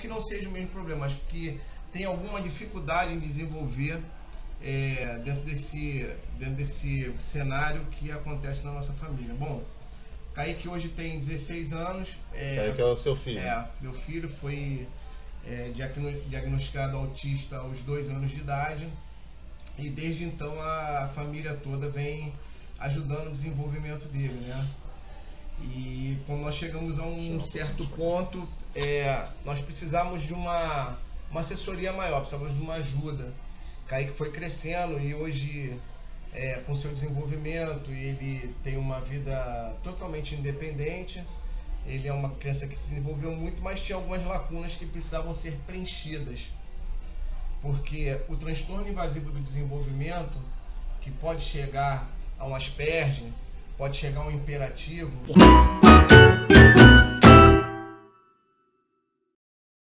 que não seja o mesmo problema, mas que tem alguma dificuldade em desenvolver dentro desse cenário que acontece na nossa família. Bom, Kaique hoje tem 16 anos. Kaique é o seu filho. Meu filho foi diagnosticado autista aos 2 anos de idade, e desde então a família toda vem ajudando o desenvolvimento dele, né? E quando nós chegamos a um certo ponto, nós precisamos de uma assessoria maior, precisamos de uma ajuda. Kaique foi crescendo e hoje, com seu desenvolvimento, ele tem uma vida totalmente independente. Ele é uma criança que se desenvolveu muito, mas tinha algumas lacunas que precisavam ser preenchidas. Porque o transtorno invasivo do desenvolvimento, que pode chegar a um Asperger, pode chegar a um hiperativo,